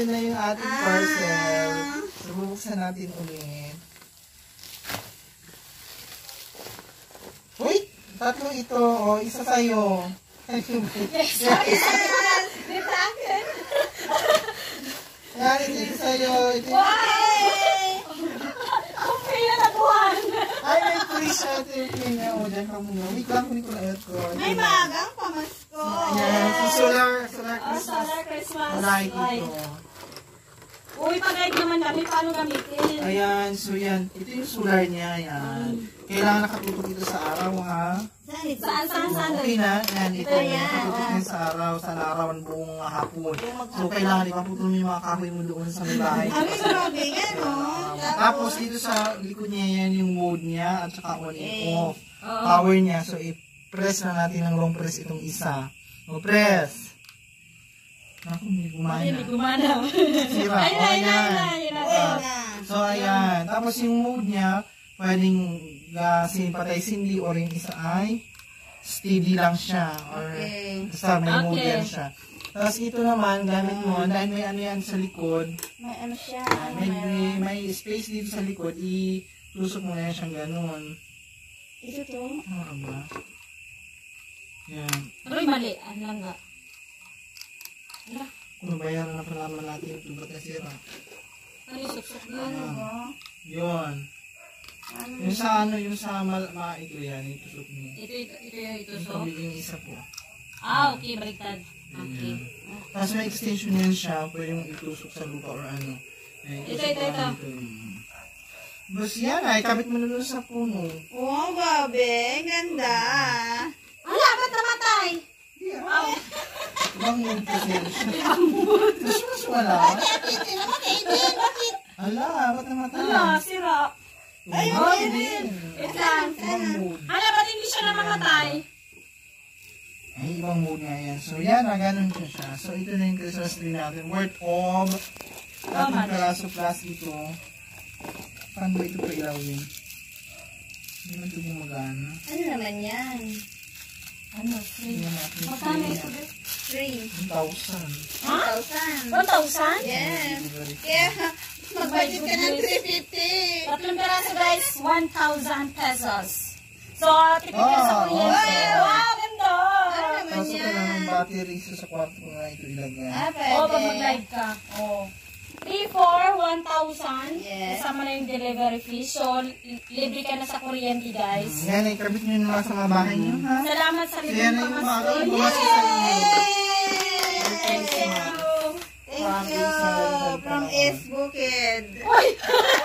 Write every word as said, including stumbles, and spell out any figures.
ito na yung ating ah. parcel. So, bubuksan natin ulit. Uy! Tatlo ito. O, isa sa'yo. Yes! Yes! Dito akin. Yan, ito isa sa'yo. Why? Okay na nabuhan. Ay, may free siya. Ito yung pinga. O, dyan ka muna. Wait lang, kunin ko na aircon. May magang pamasko. Yan, so solar, solar Oh, Christmas. solar Christmas. Light ito. Uy, pag-guide naman kami, paano gamitin? Ayan, so yan. Ito yung solar niya, yan. Kailangan nakatutok ito sa araw, ha? Saan, saan, saan? Okay na, yan. Ito, nakatutok yan sa araw, sa araw, buong hapon. So, kailangan ipaputol mo yung mga kahoy mo doon sa may bahay. Ay, grabe, gano'n. Tapos, dito sa likod niya, yan yung mode niya, at saka on and off. Power niya, so i-press na natin ng long press itong isa. O, press! Ako, hindi gumana. Hindi gumana. Sira. Ay, o, ay, yan. ay, ay, So, ayan. Tapos, yung mode niya, pwedeng uh, sympathizingly or yung isa ay steady lang siya. Or okay. Basta may okay. mode yan siya. Tapos, ito naman, gamit mo, dahil may ano yan sa likod. May ano siya. Uh, may, may, may space dito sa likod. I-tusok mo na yan siyang ganun. Ito to? Ano ba? Yan. Pero mali. Ano lang nga. Ano? Kung bayaran na pala naman natin ito, ba't nasira? Ano yung suksok na? Ano ba? Yun. Ano? Yung sa ano, yung sa mal ma ito yan, yung tusok niya. Ito, ito, ito yung itusok? Yung, yung isa po. Ah, okay, baliktad. Okay. Yeah. Tapos may extension yan siya, pwede yung itusok sa lupa or ano. Eh, ito, ito, ito. Bas yan ay, kabit mo na doon sa puno. Oh, babe, ganda. Ala, ba't namatay? Yeah. Oh. Ibang mood kasi yan siya. Tapos mas wala. Ala, ba't namatay? Ala, sira. Ay, Ay, din. Wait lang. Ibang mood. Ala, ba't hindi siya namamatay? Ay, ibang mood nga yan. So, yan, na ganun siya siya. So, ito na yung Christmas tree natin. Worth of tatlong peraso plus ito. Paano ba ito pa ilawin? Hindi naman ito gumagana. Ano naman yan? Ano? Free. Magkano ito? Free. one thousand. Ha? one thousand? one thousand? Yes. Kaya, mag-budget ka ng three fifty. Tatlong peraso guys, one thousand pesos. So, tipid ka sa kuryente. Wow, ganda! Ano naman Kaso ka lang ng battery sa kwarto nga ito ilagay. Ah, pwede. Oo, pag mag-live ka. Oo. three for one thousand. Yes. Kasama na yung delivery fee. So, libre ka na sa kuryente, guys. Yan, ay kabit nyo naman sa mga bahay nyo, ha? Salamat sa So, libreng yan ay yung mga pamasko. pamasko sa inyo. Thank you. Thank you. From East Bukid.